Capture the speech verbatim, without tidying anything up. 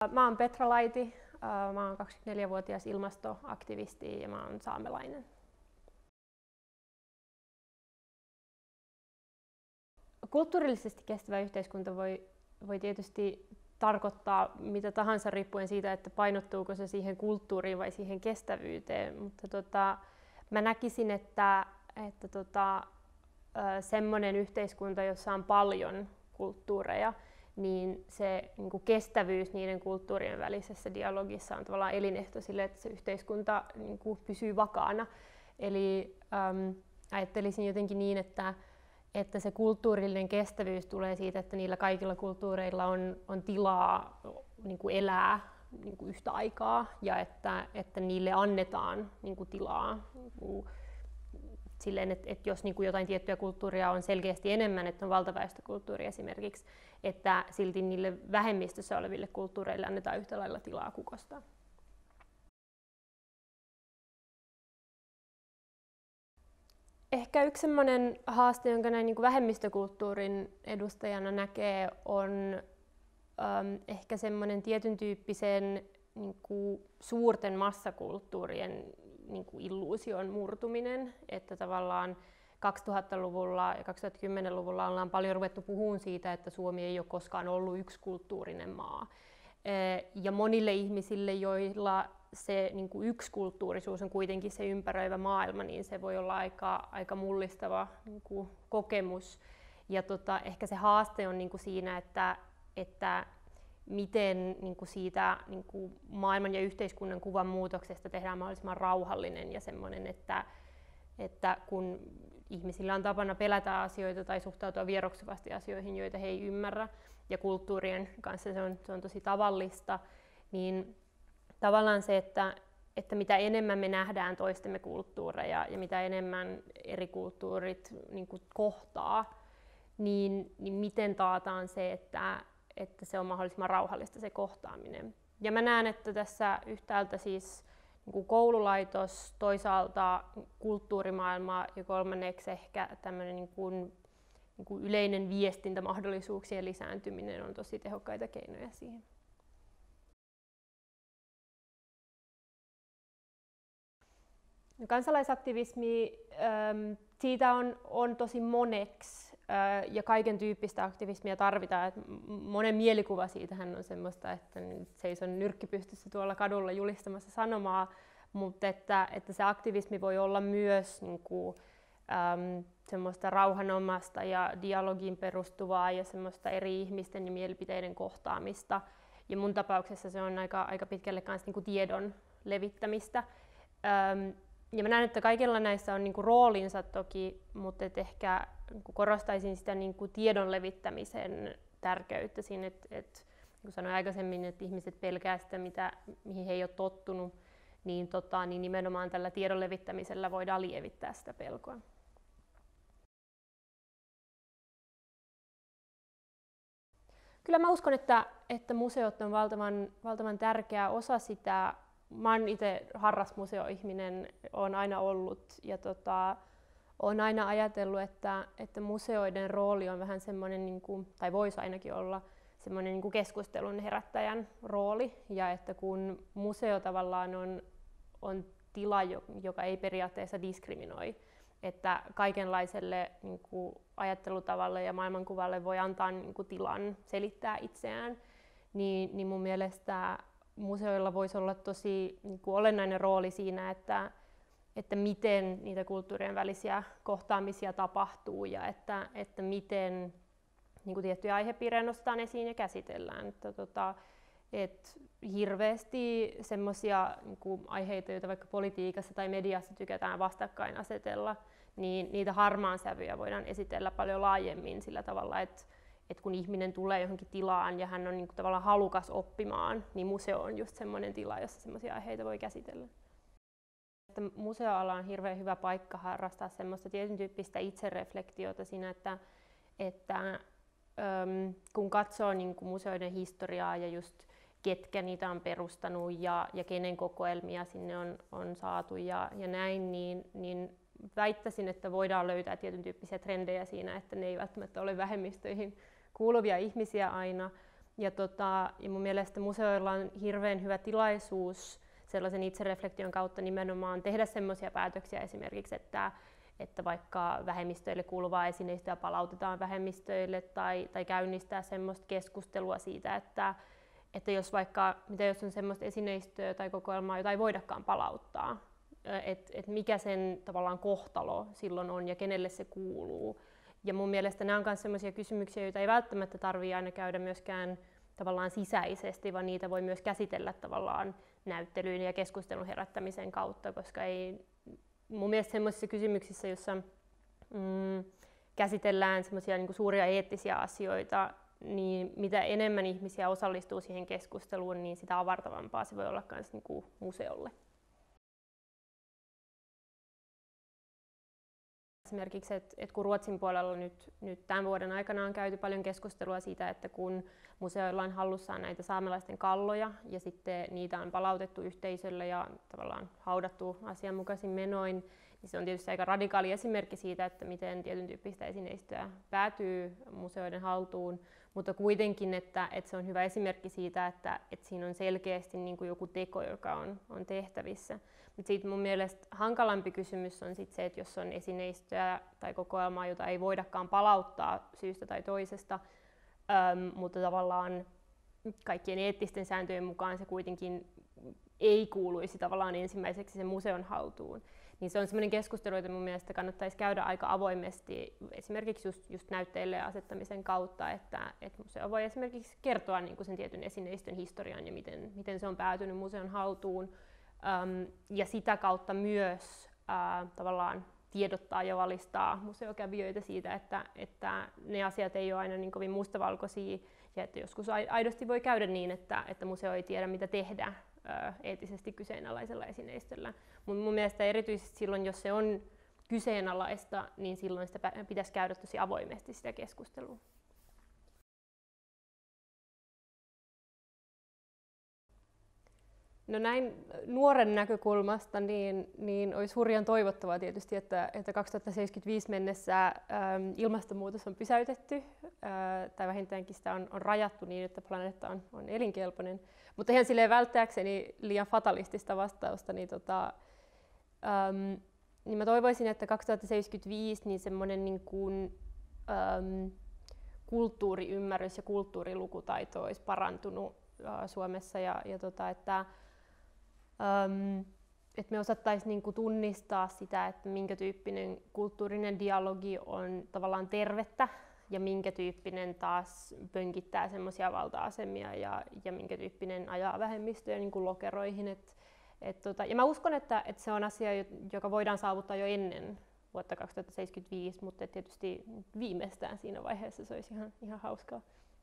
Mä oon Petra Laiti, mä oon kaksikymmentäneljävuotias ilmastoaktivisti ja mä oon saamelainen. Kulttuurillisesti kestävä yhteiskunta voi, voi tietysti tarkoittaa mitä tahansa riippuen siitä, että painottuuko se siihen kulttuuriin vai siihen kestävyyteen, mutta tota, mä näkisin, että, että tota, semmoinen yhteiskunta, jossa on paljon kulttuureja, niin se niin kuin kestävyys niiden kulttuurien välisessä dialogissa on tavallaan elinehto sille, että se yhteiskunta niin kuin pysyy vakaana. Eli äm, ajattelisin jotenkin niin, että, että se kulttuurillinen kestävyys tulee siitä, että niillä kaikilla kulttuureilla on, on tilaa niin kuin elää niin kuin yhtä aikaa ja että, että niille annetaan niin kuin tilaa. Niin kuin, silleen, että, että jos niin kuin jotain tiettyä kulttuuria on selkeästi enemmän, että on valtaväestökulttuuri esimerkiksi, että silti niille vähemmistössä oleville kulttuureille annetaan yhtä lailla tilaa kukostaa. Ehkä yksi sellainen haaste, jonka näin niin kuin vähemmistökulttuurin edustajana näkee, on äm, ehkä semmoinen tietyn tyyppisen niin kuin suurten massakulttuurien niin kuin illuusion murtuminen, että tavallaan kaksituhattaluvulla ja kaksituhattakymmenluvulla ollaan paljon ruvettu puhumaan siitä, että Suomi ei ole koskaan ollut yksi kulttuurinen maa. Ja monille ihmisille, joilla se niin kuin yksikulttuurisuus on kuitenkin se ympäröivä maailma, niin se voi olla aika, aika mullistava niin kuin kokemus. Ja tota, ehkä se haaste on niin kuin siinä, että, että miten niin kuin siitä niin kuin maailman ja yhteiskunnan kuvan muutoksesta tehdään mahdollisimman rauhallinen ja semmoinen, että, että kun ihmisillä on tapana pelätä asioita tai suhtautua vieroksuvasti asioihin, joita he ei ymmärrä, ja kulttuurien kanssa se on, se on tosi tavallista, niin tavallaan se, että, että mitä enemmän me nähdään toistemme kulttuureja ja mitä enemmän eri kulttuurit niin kuin kohtaa, niin, niin miten taataan se, että että se on mahdollisimman rauhallista se kohtaaminen. Ja mä näen, että tässä yhtäältä siis niin kuin koululaitos, toisaalta kulttuurimaailma ja kolmanneksi ehkä tämmöinen niin kuin, niin kuin yleinen viestintämahdollisuuksien lisääntyminen on tosi tehokkaita keinoja siihen. No, kansalaisaktivismi, siitä on, on tosi moneksi. Ja kaiken tyyppistä aktivismia tarvitaan. Et monen mielikuva siitähän on semmoista, että seison nyrkki pystyssä tuolla kadulla julistamassa sanomaa, mutta että, että se aktivismi voi olla myös niin kuin, äm, semmoista rauhanomasta ja dialogiin perustuvaa ja semmoista eri ihmisten ja mielipiteiden kohtaamista. Ja mun tapauksessa se on aika, aika pitkälle myös niin kuin tiedon levittämistä. Äm, Ja mä näen, että kaikilla näissä on niinku roolinsa toki, mutta et ehkä niinku korostaisin sitä niinku tiedon levittämisen tärkeyttä siinä, että et, niin kuin sanoin aikaisemmin, että ihmiset pelkää sitä, mitä, mihin he ei ole tottunut, niin, tota, niin nimenomaan tällä tiedon levittämisellä voidaan lievittää sitä pelkoa. Kyllä mä uskon, että, että museot on valtavan, valtavan tärkeä osa sitä. Mä oon itse harras museoihminen, olen aina ollut ja tota, olen aina ajatellut, että, että museoiden rooli on vähän semmoinen, niin kuin, tai voisi ainakin olla semmoinen niin kuin keskustelun herättäjän rooli. Ja että kun museo tavallaan on, on tila, joka ei periaatteessa diskriminoi, että kaikenlaiselle niin kuin ajattelutavalle ja maailmankuvalle voi antaa niin kuin tilan selittää itseään, niin, niin mun mielestä museoilla voisi olla tosi niin kuin olennainen rooli siinä, että, että miten niitä kulttuurien välisiä kohtaamisia tapahtuu ja että, että miten niin kuin tiettyjä aihepiirejä nostetaan esiin ja käsitellään. Että, tota, et hirveästi semmoisia niin kuin aiheita, joita vaikka politiikassa tai mediassa tykätään vastakkain asetella, niin niitä harmaan sävyjä voidaan esitellä paljon laajemmin sillä tavalla, että että kun ihminen tulee johonkin tilaan ja hän on niin kuin tavallaan halukas oppimaan, niin museo on just semmoinen tila, jossa semmoisia aiheita voi käsitellä. Että museoala on hirveän hyvä paikka harrastaa semmoista tietyn tyyppistä itsereflektiota siinä, että, että äm, kun katsoo niin kuin museoiden historiaa ja just ketkä niitä on perustanut ja, ja kenen kokoelmia sinne on, on saatu ja, ja näin, niin, niin väittäisin, että voidaan löytää tietyn tyyppisiä trendejä siinä, että ne ei välttämättä ole vähemmistöihin kuuluvia ihmisiä aina, Ja, tota, ja mun mielestä museoilla on hirveän hyvä tilaisuus sellaisen itsereflektion kautta nimenomaan tehdä semmoisia päätöksiä esimerkiksi, että, että vaikka vähemmistöille kuuluvaa esineistöä palautetaan vähemmistöille tai, tai käynnistää semmoista keskustelua siitä, että, että jos vaikka, mitä jos on semmoista esineistöä tai kokoelmaa, jota ei voidakaan palauttaa, että et mikä sen tavallaan kohtalo silloin on ja kenelle se kuuluu. Ja mun mielestä nämä on myös sellaisia kysymyksiä, joita ei välttämättä tarvitse aina käydä myöskään tavallaan sisäisesti, vaan niitä voi myös käsitellä tavallaan näyttelyyn ja keskustelun herättämisen kautta, koska ei mun mielestä sellaisissa kysymyksissä, joissa mm, käsitellään semmoisia niin kuin suuria eettisiä asioita, niin mitä enemmän ihmisiä osallistuu siihen keskusteluun, niin sitä avartavampaa se voi olla myös niin kuin museolle. Esimerkiksi, että et kun Ruotsin puolella nyt, nyt tämän vuoden aikana on käyty paljon keskustelua siitä, että kun museoilla on hallussaan näitä saamelaisten kalloja ja sitten niitä on palautettu yhteisölle ja tavallaan haudattu asianmukaisin menoin, niin se on tietysti aika radikaali esimerkki siitä, että miten tietyn tyyppistä esineistöä päätyy museoiden haltuun, mutta kuitenkin, että, että se on hyvä esimerkki siitä, että, että siinä on selkeästi niin kuin joku teko, joka on, on tehtävissä. Mutta siitä mun mielestä hankalampi kysymys on sit se, että jos on esineistöä tai kokoelmaa, jota ei voidakaan palauttaa syystä tai toisesta, äm, mutta tavallaan kaikkien eettisten sääntöjen mukaan se kuitenkin ei kuuluisi tavallaan ensimmäiseksi sen museon haltuun. Niin se on sellainen keskustelu, jota mun mielestä kannattaisi käydä aika avoimesti, esimerkiksi just, just näytteille asettamisen kautta, että, että museo voi esimerkiksi kertoa niin kuin sen tietyn esineistön historian ja miten, miten se on päätynyt museon haltuun. Um, ja sitä kautta myös uh, tavallaan tiedottaa ja valistaa museokävijöitä siitä, että, että ne asiat ei ole aina niin kovin mustavalkoisia ja että joskus aidosti voi käydä niin, että, että museo ei tiedä mitä tehdä uh, eettisesti kyseenalaisella esineistöllä. Mutta mun mielestä erityisesti silloin, jos se on kyseenalaista, niin silloin sitä pitäisi käydä tosi avoimesti sitä keskustelua. No näin nuoren näkökulmasta niin, niin olisi hurjan toivottavaa tietysti, että, että kaksituhattaseitsemänkymmentäviisi mennessä äm, ilmastonmuutos on pysäytetty, ää, tai vähintäänkin sitä on, on rajattu niin, että planeetta on, on elinkelpoinen. Mutta ihan silleen välttääkseni liian fatalistista vastausta, niin, tota, äm, niin mä toivoisin, että kaksituhattaseitsemänkymmentäviisi niin semmoinen niin kuin, äm, kulttuuriymmärrys ja kulttuurilukutaito olisi parantunut ää, Suomessa ja, ja tota, että Um, että me osattaisiin niinku tunnistaa sitä, että minkä tyyppinen kulttuurinen dialogi on tavallaan tervettä ja minkä tyyppinen taas pönkittää semmoisia valta-asemia ja, ja minkä tyyppinen ajaa vähemmistöjä niinku lokeroihin. Et, et tota, ja mä uskon, että, että se on asia, joka voidaan saavuttaa jo ennen vuotta kaksituhattaseitsemänkymmentäviisi, mutta tietysti viimeistään siinä vaiheessa se olisi ihan, ihan hauskaa.